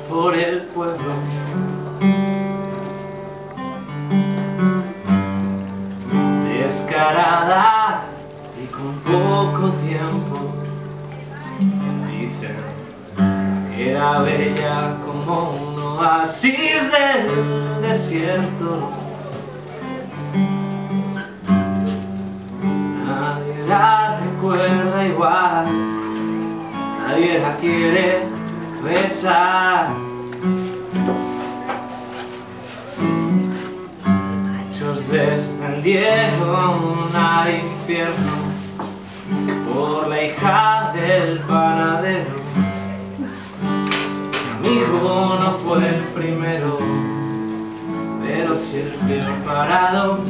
por el pueblo. Descarada y con poco tiempo, dicen que era bella como un oasis del desierto. Nadie la recuerda igual, nadie la quiere besar. Muchos descendieron al infierno por la hija del panadero. Mi amigo no fue el primero, pero sí el peor parado.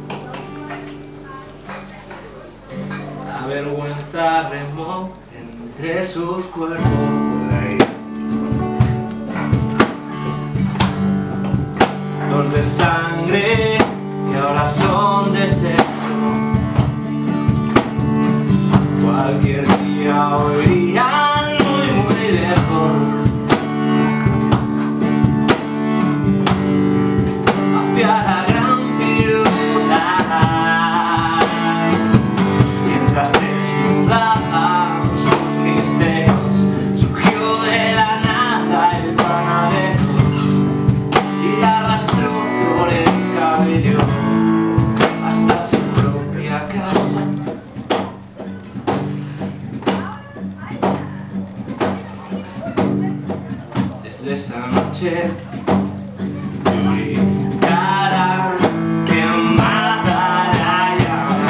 La vergüenza remó entre sus cuerpos. Los de sangre que ahora son desecho, cualquier día oirían muy lejos hacia la gran ciudad, mientras desnudaban sus misterios. Surgió de la nada el panadero y la arrastró por el cabello hasta su propia casa. Desde esa noche cara quemada la llama.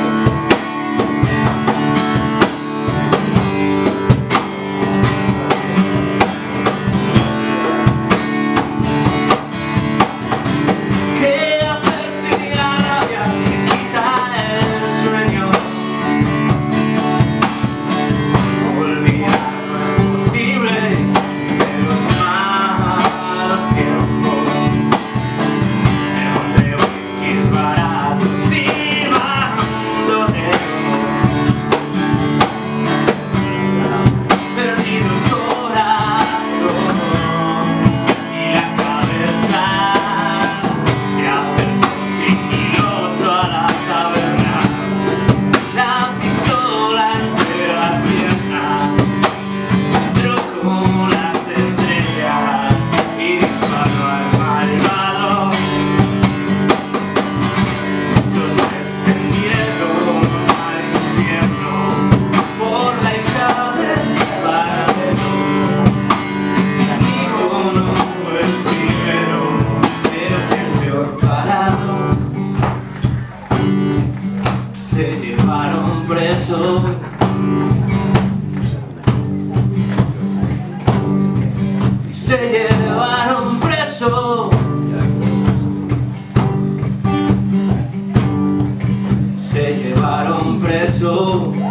¿Qué hacer si la rabia te quita el sueño? Olvidar no es posible de los malos tiempos, entre whiskies baratos y bandoneros. Perdido el corazón y la cabeza, se acercó sigiloso a la taberna, la pistola entre las piernas, entró como las estrellas y disparó al malvado. Muchos descendieron al infierno por la hija del panadero. Mi amigo no fue el primero, pero sí el peor parado. Se llevaron preso y se llevaron preso. Se llevaron preso.